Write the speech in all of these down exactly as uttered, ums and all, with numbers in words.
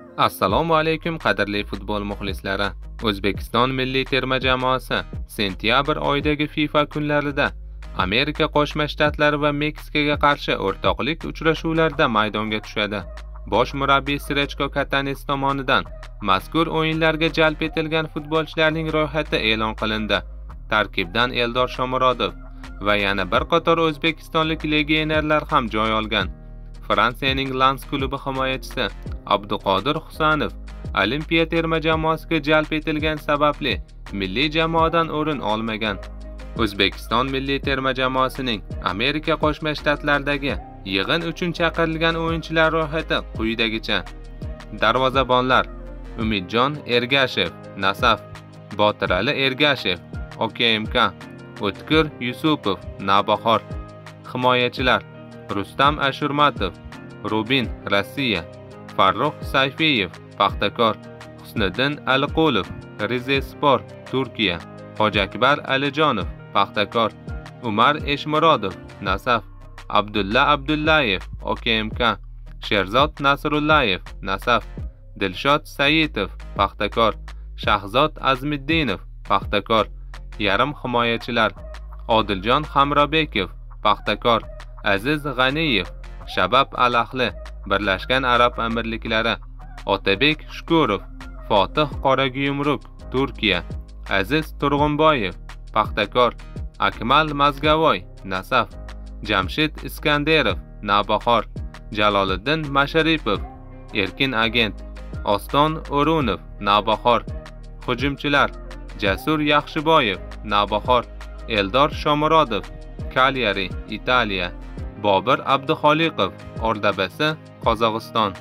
Assalomu alaykum qadrli futbol muxlislari. O'zbekiston milliy terma jamoasi sentyabr oyidagi FIFA kunlarida Amerika Qo'shma Shtatlari va Meksikaga qarshi o'rtoqlik uchrashuvlarida maydonga tushadi. Bosh murabbiy Srechko Katanes tomonidan mazkur o'yinlarga jalb etilgan futbolchilarning ro'yxati e'lon qilindi. Tarkibdan Eldor Shomurodov va yana bir qator o'zbekistonlik legionerlar ham joy olgan. Fransiyaning Lens klubi himoyachisi Abduqodir Husanov Olimpiya terma jamoasiga jalb etilgan sababli milliy jamoadan o'rin olmagan. O'zbekiston milliy terma jamoasining Amerika Qo'shma Shtatlaridagi yig'in uchun chaqirilgan o'yinchilar ro'yxati quyidagicha: Darvozabonlar: Umidjon Ergashev, Nasaf; Botirali Ergashev, O K M K; O'tkir Yusupov, Navbahor. Himoyachilar: Rustam Ashurmatov, Rubin, Rossiya; Farruh Sayfiyev, Paxtakor; Husniddin Aliqulov, Rizespor, Turkiya; Hojiakbar Alijonov, Paxtakor; Umar Eshmurodov, Nasaf; Abdulla Abdullayev, O K M K; Sherzod Nasrullayev, Nasaf; Dilshod Saitov, Paxtakor; Shahzod Azmiddinov, Paxtakor. Yarim himoyachilar: Odiljon Hamrobekov, Paxtakor; Aziz G'aniyev, Shabab Al-Ahli, Birlashgan Arab Amirliklari; Otabek Shukurov, Fotih Qoraguyumruk, Turkiya; Aziz Turg'unboyev, Paxtakor; Akmal Mazgavoy, Nasaf; Jamshid Iskanderov, Navbahor; Jaloliddin Masharipov, Erkin Agent; Oston O'runov, Navbahor. Hujumchilar: Jasur Yaxshiboyev, Navbahor; Eldor Shomurodov, Cagliari, Italiya; Bobir Abduxoliqov, Ordabasi, Qozog'iston.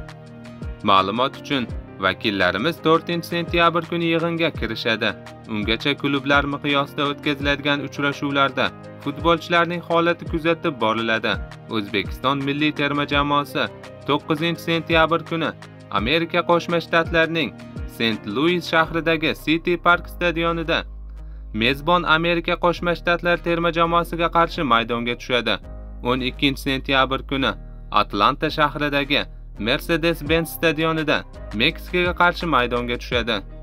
Ma'lumot uchun, vakillarimiz to'rtinchi sentyabr kuni yig'inga kirishadi. Ungacha klublar miqyosida o'tkaziladigan uchrashuvlarda futbolchilarning holati kuzatib boriladi. O'zbekiston milliy terma jamoasi to'qqizinchi sentyabr kuni Amerika Qo'shma Shtatlarining Sent-Luis shahridagi City Park stadionida mezbon Amerika Qo'shma Shtatlari terma jamoasiga qarshi maydonga tushadi. o'n ikkinchi sentyabr kuni Atlanta shahridagi Mercedes-Benz stadionida Meksikaga qarshi maydonga tushadi.